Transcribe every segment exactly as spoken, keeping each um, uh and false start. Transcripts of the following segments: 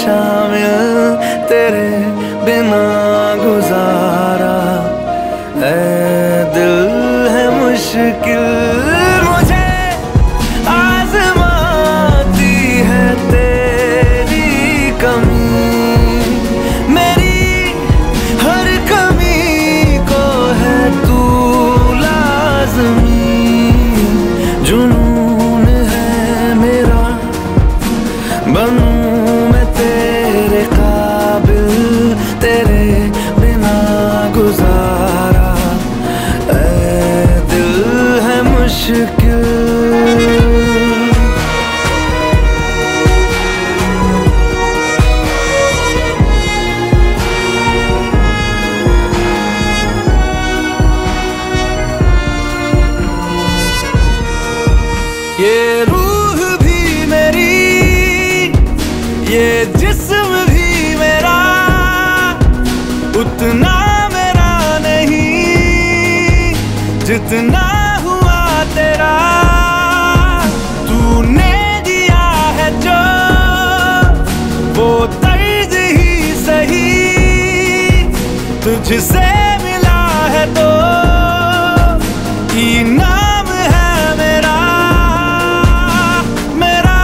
शामिल, तेरे बिना गुजारा ऐ दिल है मुश्किल। मुझे आजमाती है तेरी कमी, मेरी हर कमी को है तू लाज़मी। जुनून है मेरा बनूं मैं तेरे काबिल, तेरे बिना गुजारा ऐ दिल है मुश्किल। ये रूह भी मेरी, ये जिस्म भी मेरा, उतना मेरा नहीं जितना हुआ तेरा। तूने दिया है जो वो तर्ज ही सही, तुझसे मिला है तो इनाम है मेरा। मेरा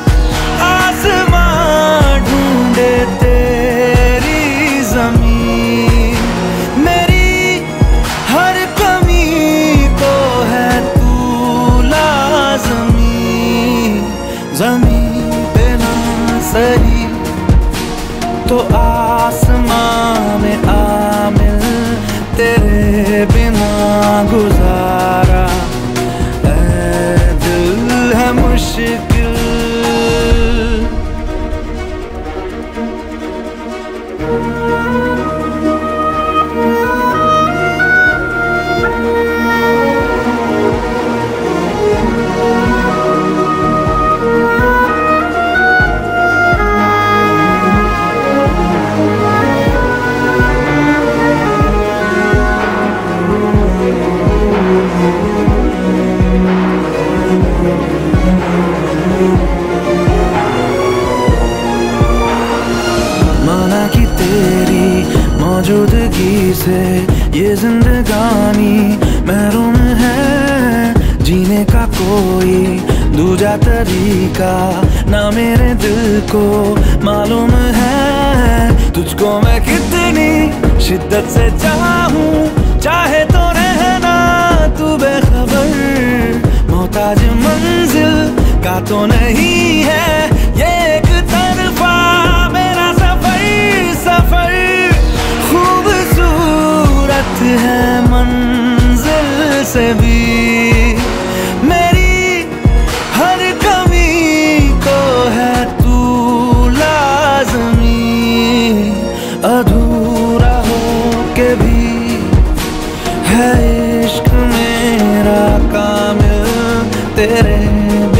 आसमां ढूंढे तेरी ज़मीन, मेरी हर कमी को है तू लाज़मी। ज़मीन पे ना सही तो आसमां में आमिल, तेरे बिना गुजारा ऐ दिल है मुश्किल। माना कि तेरी मौजूदगी से ये जिंदगानी महरूम है, जीने का कोई दूजा तरीका ना मेरे दिल को मालूम है। तुझको मैं कितनी शिद्दत से चाहूं, चाहे तो रहना तू बेखबर। मोहताज मंजिल का तो नहीं है ये एक तरफा मेरा सफर। सफर खूबसूरत है मंजिल से भी, मेरी हर कमी को है तू लाज़मी। अधूरा हो के भी है इश्क मेरा कामिल, तेरे